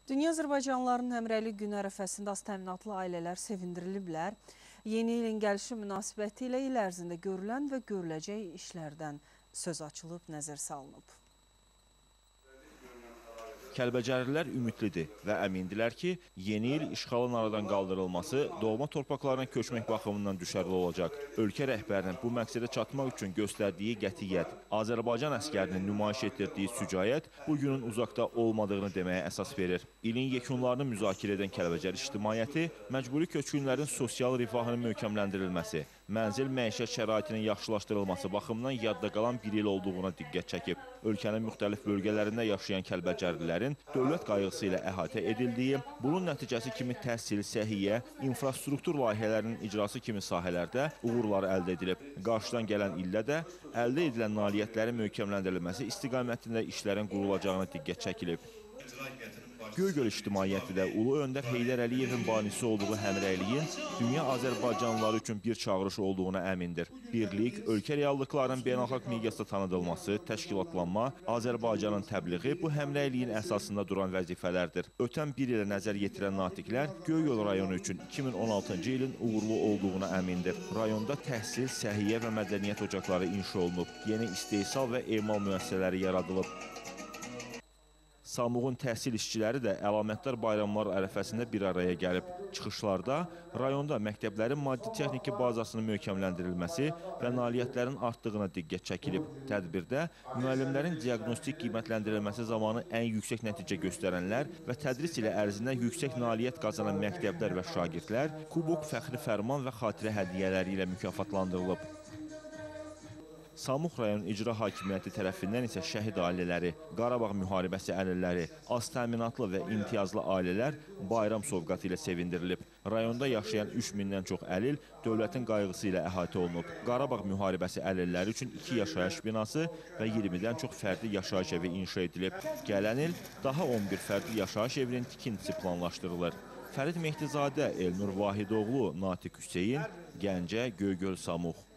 Dünya Azərbaycanlılarının həmrəylik günü ərəfəsində az təminatlı ailələr sevindiriliblər. Yeni ilin gəlişi münasibəti ilə il ərzində görülən və görüləcək işlərdən söz açılıb, nəzər salınıb. Kəlbəcərlilər ümidlidir və əmindilər ki, yeni il işğalın aradan qaldırılması, doğma torpaqlarına köçmək baxımından düşərli olacaq. Ölkə rəhbərinin bu məqsədə çatmaq üçün göstərdiyi qətiyyət, Azərbaycan əskərinin nümayiş etdirdiyi sücayət bu günün uzaqda olmadığını deməyə əsas verir. İlin yekunlarını müzakirə edən Kəlbəcər ictimaiyyəti məcburi köçkünlərin sosial rifahının möhkəmləndirilməsi, mənzil məişət şəraitinin yaxşılaşdırılması baxımından yadda qalan bir il olduğuna diqqət çəkib. Ölkənin müxtəlif bölgələrində yaşayan kəlbəcərlilərin dövlət qayğısı ilə əhatə edildiyi, bunun nəticəsi kimi təhsil, səhiyyə, infrastruktur layihələrinin icrası kimi sahələrdə uğurlar əldə edilib. Qarşıdan gələn ildə də əldə edilən nailiyyətlərin möhkəmləndirilməsi istiqamətində işlərin qurulacağına diqqət çəkilib. Göygöl ictimaiyyəti də Ulu Öndər Heydər Əliyevin banisi olduğu həmrəyliyin dünya Azərbaycanlıları üçün bir çağırış olduğuna əmindir. Birlik, ölkə reallıqlarının beynəlxalq miqyasda tanıdılması, təşkilatlanma, Azərbaycanın təbliği bu həmrəyliyin əsasında duran vəzifələrdir. Ötən bir ilə nəzər yetirən natiqlər Göygöl rayonu üçün 2016-cı ilin uğurlu olduğuna əmindir. Rayonda təhsil, səhiyyə və mədəniyyət ocaqları inşa olunub, yeni istehsal və emal müəssisələri yaradılıb. Samuğun təhsil işçiləri də əlamətdar bayramlar ərəfəsində bir araya gəlib. Çıxışlarda rayonda məktəblərin maddi-texniki bazasının möhkəmləndirilməsi və nailiyyətlərin artdığına diqqət çəkilib. Tədbirdə müəllimlərin diaqnostik qiymətləndirilməsi zamanı ən yüksək nəticə göstərənlər və tədris ilə ərzində yüksək nailiyyət qazanan məktəblər və şagirdlər kubok, fəxri fərman və xatirə hədiyyələri ilə mükafatlandırılıb. Samux rayon icra hakimiyyəti tərəfindən isə şəhid ailələri, Qarabağ müharibəsi əlilləri, az təminatlı və imtiyazlı ailələr bayram sovqatı ilə sevindirilib. Rayonda yaşayan 3000-dən çox əlil dövlətin qayğısı ilə əhatə olunub. Qarabağ müharibəsi əlilləri üçün 2 yaşayış binası və 20-dən çox fərdi yaşayış evi inşa edilib. Gələn il daha 11 fərdi yaşayış evinin tikintisi planlaşdırılır. Fərid Mehdizadə, Elnur Vahidoğlu, Natiq Hüseyin, Gəncə, Göygöl, Samux.